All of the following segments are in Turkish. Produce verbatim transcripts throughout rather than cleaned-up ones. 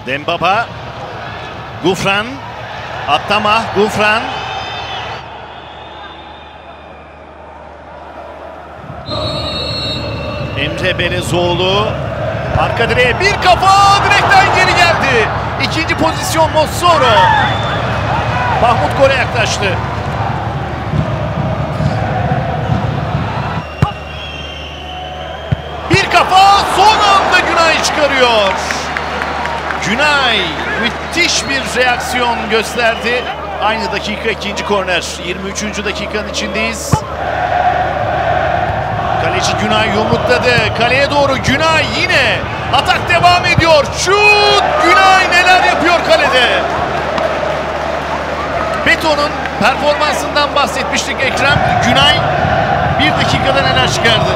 Dembaba. Gufran. Atlama. Gufran. Emre Belezoğlu. Arka direğe bir kafa, direkten geri geldi. İkinci pozisyon Mossoro. Mahmut gole yaklaştı. Bir kafa, son anda Günay çıkarıyor. Günay müthiş bir reaksiyon gösterdi. Aynı dakika ikinci korner. yirmi üçüncü dakikanın içindeyiz. Kaleci Günay yumrukladı. Kaleye doğru Günay yine. Atak devam ediyor. Şut! Günay neler yapıyor kalede. Beto'nun performansından bahsetmiştik Ekrem. Günay bir dakikada neler çıkardı.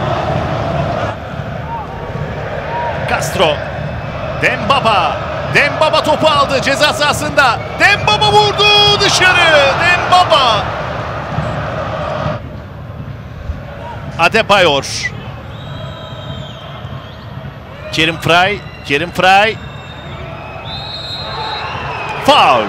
Castro. Dembaba. Dembaba topu aldı ceza sahasında. Dembaba vurdu dışarı. Dembaba. Adebayor. Kerim Fray. Kerim Fray. Faul.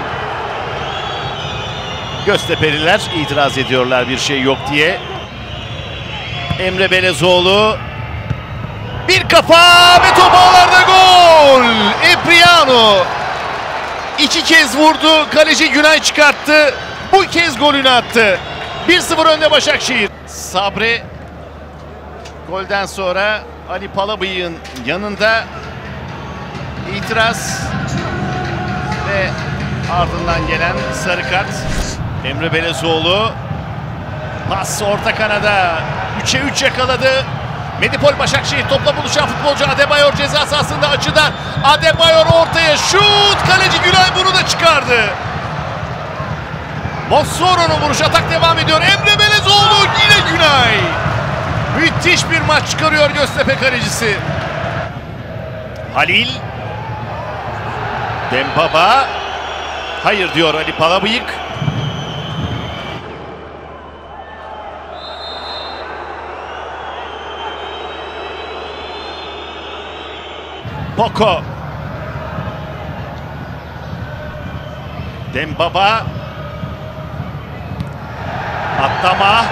Göztepeliler itiraz ediyorlar bir şey yok diye. Emre Belezoğlu. Bir kafa ve top ağlarda gol. Epriano. İki kez vurdu. Kaleci Günay çıkarttı. Bu kez golünü attı. bir sıfır önde Başakşehir. Sabri. Golden sonra Ali Palabıyık'ın yanında itiraz ve ardından gelen sarı kart. Emre Belezoğlu pas orta kanada üçe üç yakaladı. Medipol Başakşehir topla buluşan futbolcu Adebayor ceza sahasında açıdan. Adebayor ortaya şut, kaleci Günay bunu da çıkardı. Mossoro'nun vuruş, atak devam ediyor. Emre Belezoğlu yine Günay. Müthiş bir maç çıkarıyor Göztepe kalecisi. Halil. Dembaba. Hayır diyor Ali Palabıyık. Boko. Dembaba. Atlama.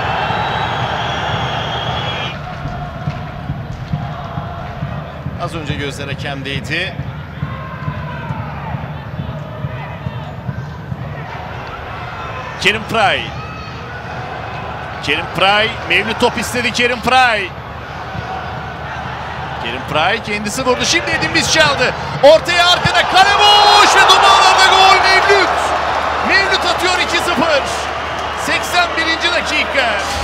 Az önce gözler hakemdeydi. Kerim Fray. Kerim Fray. Mevlüt top istedi Kerim Fray. Kerim Fray kendisi vurdu. Şimdi Edinbiz çaldı. Ortaya arkada kale boş ve Dumanlar'da gol Mevlüt. Mevlüt atıyor iki sıfır. seksen birinci dakika.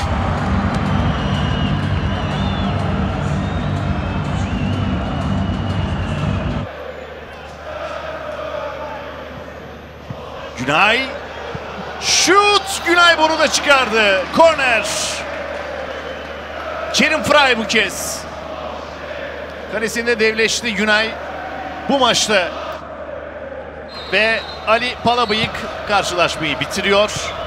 Günay. Şut! Günay bunu da çıkardı. Korner. Kerim Fray bu kez. Kalesinde devleşti Günay bu maçta. Ve Ali Palabıyık karşılaşmayı bitiriyor.